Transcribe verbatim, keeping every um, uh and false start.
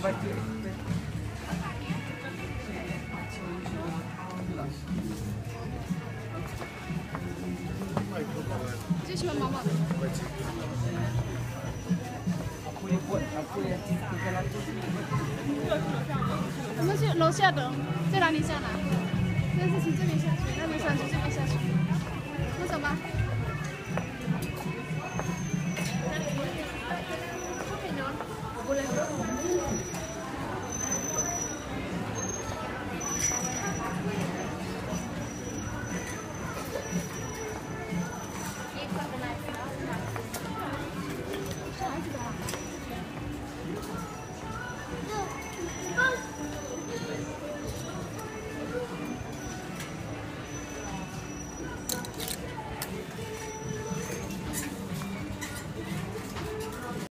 最喜欢毛毛的。我们去楼下的，在哪里下来？但是从这边下去，那边上去，这边下去。那走吧。Boleh.